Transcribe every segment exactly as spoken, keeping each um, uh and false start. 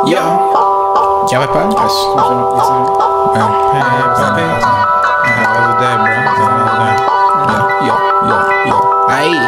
Yeah. Já vai para? Acho que é. É, é, Yo, yo, yo. Aí.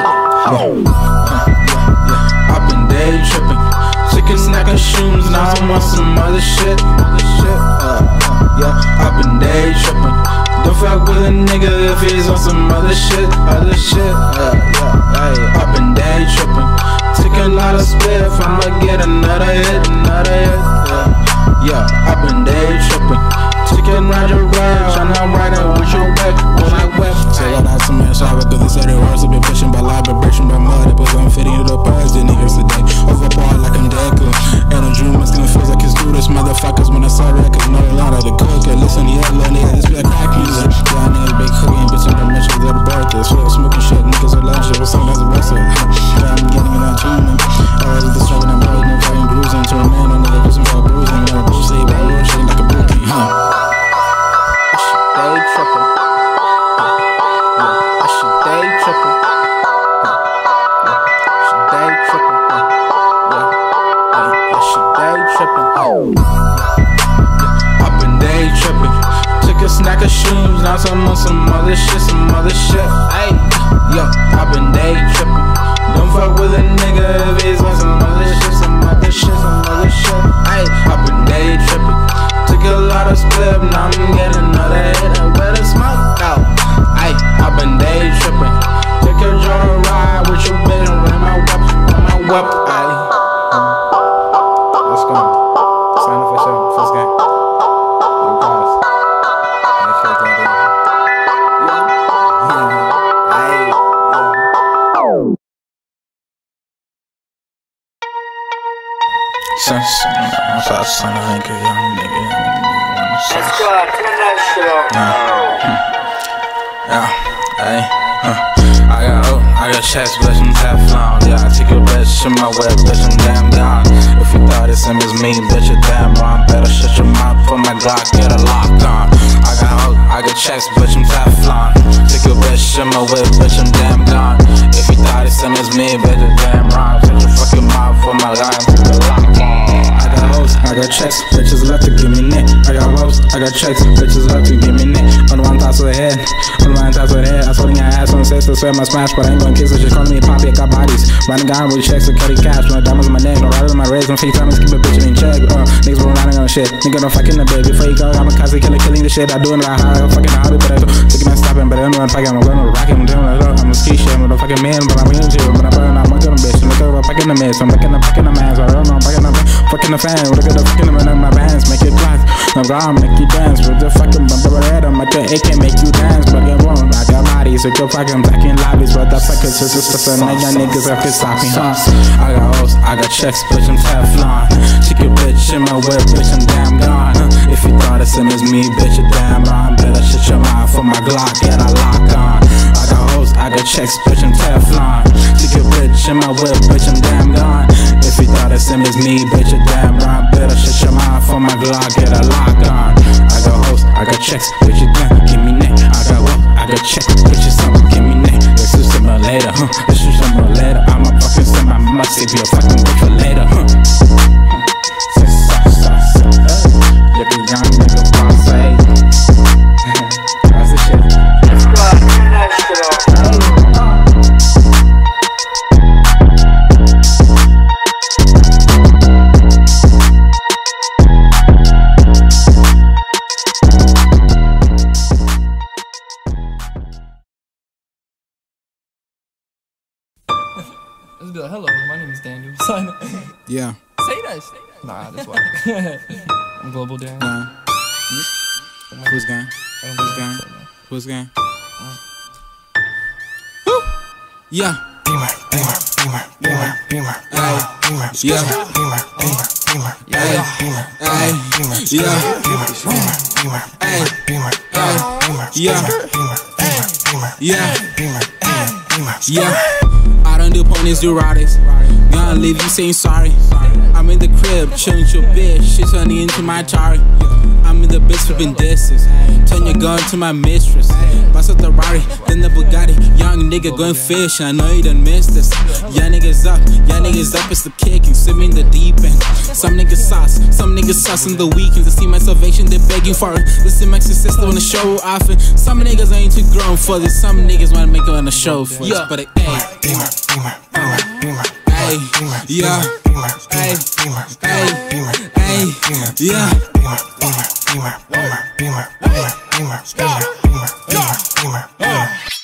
I've been day tripping. Chicken snack and shoes. Now I want some other shit. Yeah, I've been day tripping. Don't fuck with a nigga if he's on some other shit. Other shit. I've been day tripping. Took a lot of spliff. I'ma get another hit. Another hit. Yeah, I've been day tripping. Chicken Roger Raj, and I'm riding with your wet, with my wet. Say that out some man shower, cause they said they words have been pushing by live vibration by mud. It was unfitting to the past, the niggas today. Overpowered like I'm Deku. And I'm dreaming, still feels like it's through this motherfuckers when I saw records. No line of the cook, and listen to your little nigga, this be like crack music. Yeah, niggas big cooking, bitch, I'm gonna mention the birthday. Swear smoking shit, niggas are legend, what's something that's a wrestler. Yeah, I'm getting in that tuning. I was disturbing, I'm rolling, I'm fucking bruising. To a man, a nigga, do some fuck bruising. I'm a bruising, but I'm shit like a bookie, huh? Day tripping. I should day tripping. Should day tripping. Yeah, I should day tripping. I've been day tripping. Took a snack of shrooms, now I'm on some other shit, some other shit. Hey, yo, I've been day tripping. Don't fuck with a nigga if he's on some other shit, some other shit, some other shit. Hey, I've been day tripping. Took a lot of split, now I'm getting another hit. I better smoke out. Ay, I've been day tripping. Take a joyride ride with your bitch and run my whip, run my whip. Ay. Let's go. Sign up for sure. First game. Yo, guys. Make sure it's going down. Yeah. Ay. Yeah. Since I'm so son of a nigga, young nigga, young nigga. Let's go, turn that shit off. Yeah, hey, huh. I got, oh, I got checks, bitch, I'm Teflon. Yeah, I take your bitch in my web, bitch, I'm damn gone. If you thought it's him, it's me, bitch, you're damn wrong. Better shut your mouth, put my Glock, get a lock on. I got, oh, I got checks, bitch, I'm Teflon. Take your bitch in my web, bitch, I'm damn gone. If you thought it's him, it's me, bitch, you're damn wrong. Shut your fucking mouth, put my line, put the lock on. I got checks, bitches love to give me neck. I got woes, I got checks, bitches love to give me neck. On one toss of the head, on one toss of the head. I told your ass on sex to swear my smash, but I ain't gonna kiss her. She calling me Poppy, I got bodies. Riding down with checks and cutty cash. No diamonds on my neck, no riders on my wrist. No fake diamonds, keep a bitch in check. Uh, niggas been riding on shit. Nigga don't fucking the baby. Before you go, I'm a cosy killer, killing the shit. I do it like how I fucking hobby, but I do. Taking my stopping, but I don't know what I'm fucking. I'm gonna rock it, I'm doing it. I'm a ski shit, I'm a fucking man, but I'm into it. But I'm burning out, I'm gonna bitch. I'm looking up, fucking the mess. I'm looking up, fucking the man. So I don't know, I'm fucking the fucking the fan. Look at the fucking the man in my bands, make it clap. I'm gonna make you dance with the fucking bumper head. I'm like, it can't make you dance, but it won't. I got bodies, so go fucking back in lobbies. But the fuckers is just a son of young niggas that can stop me, huh? I got hoes, I got checks, bitch, I'm Teflon. Take your bitch in my whip, bitch, I'm damn gone. If you thought it's him, it's me, bitch, you're damn wrong. Better shut your mouth for my Glock, get a lock on. I got hoes, I got checks, bitch, I'm Teflon. Take your bitch in my whip, bitch, I'm damn gone. If you thought it's him, it's me, bitch, you're damn wrong. Better shut your mouth for my Glock, get a lock on. I got hoes, I got checks, bitch, you damn, give me neck. I got what? I got checks, bitch, you something, give me neck. Let's do some more later, huh? Let's do some more later. I'm a fucking son, I must save you a fucking bitch for later, huh? Look at young nigga, boss, hey. That's the shit. Let's go, turn that shit off. Let's be like, hello, my name is Daniel. Sign up. Yeah. Say that, say that. Nah, that's why. I'm Global Daniel. Nah. Who's gang? Who's gang? Who's gang? Yeah. Beamer, Beamer, Beamer, Beamer, Beamer, Beamer, Yeah. Beamer, Beamer, Beamer, Hey. Beamer, Hey. Beamer, Yeah. Beamer, Beamer, Beamer, Hey. Beamer, Hey. Beamer, Yeah. Beamer, Beamer, Beamer, Yeah. Beamer, Beamer, Beamer, Yeah. I done did nigga ponies do riders. Gonna leave you saying sorry. I'm in the crib, chillin' with your bitch. She turning into my Atari. I'm in the bitch flipping disses. Turn your gun to my mistress. Bust up the Rari, then the Bugatti. Young nigga going fishing, I know you done missed this. Young niggas up, young niggas up, it's the kicking. Swim in the deep end. Some niggas sauce, some niggas sauce in the weekends. I see my salvation, they're begging for it. The Simex sister wanna show off it. Some niggas ain't too grown for this. Some niggas wanna make it on the show for this. But it ain't. Beamer, beamer, beamer, beamer. Hey, yeah, hey, hey, hey, yeah. Beamer, beamer, beamer, beamer, beamer, beamer, beamer, beamer, beamer, beamer, beamer.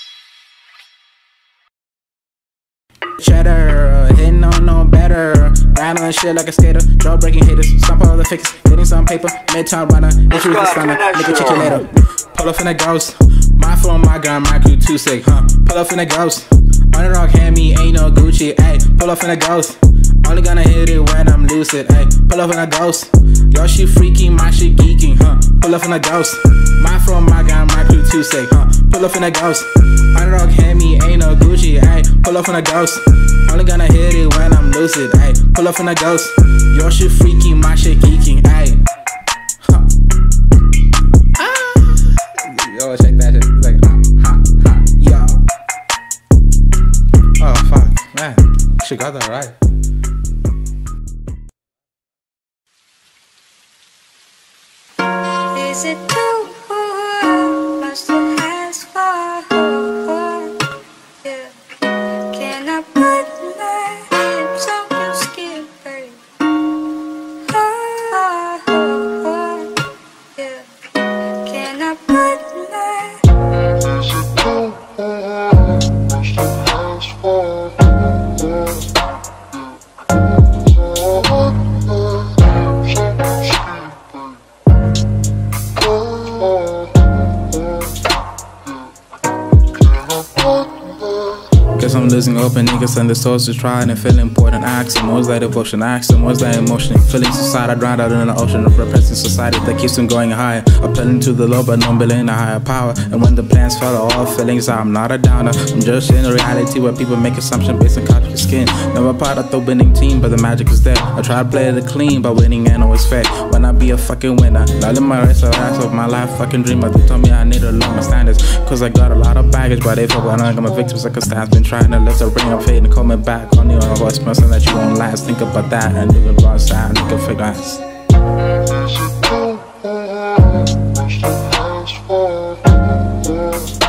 Cheddar, uh, hitting on no better. Riding on shit like a skater. Draw breaking hitters. Stomp all the fixes. Getting some paper. Midtown runner. Issues the stunner. Nigga check you later. Pull up in a ghost. My phone, my gun, my crew too sick, huh? Pull up in a ghost. Underdog hand me, ain't no Gucci, ayy. Pull up in a ghost. Only gonna hit it when I'm lucid, ayy. Pull up in a ghost. Your shit freaky, my shit geeking, huh? Pull up in a ghost. My phone, my gun, my crew too sick, huh? Pull up in a ghost. Underdog hand me, ain't no Gucci, ayy. Pull up in a ghost. Only gonna hit it when I'm lucid, ayy. Pull up in a ghost. Your shit freaky, my shit geeking, ayy. Huh. Ah. Yo, check that shit. It's like, ha, ha, ha, yo. Oh, fuck, man. She got that right. Is it too much to ask for? Yeah. Can I put my lips on your skin, baby? Oh, oh, yeah. Can I put my Is it too much to ask for? Guess I'm losing open niggas and the souls to try and feel important. Ask them, what's that devotion? Ask them, what's that emotion? Feeling society, I drowned out in the ocean of repressing society that keeps them going higher. Appealing to the low, but no believing a higher power. And when the plans fall, all feelings, I'm not a downer. I'm just in a reality where people make assumptions based on culture skin. Never part of the winning team, but the magic is there. I try to play it clean, but winning ain't always fair. When I be a fucking winner, not in my race, I ask of my life, fucking dreamer. They told me I need to lower my standards, cause I got a lot of baggage, but they feel when I'm a victim of circumstance. Been trying to lift a ring of fate and call me back. Only on a voice person that you won't last. Think about that and you can run side, you can figure out. Is it too much to ask for?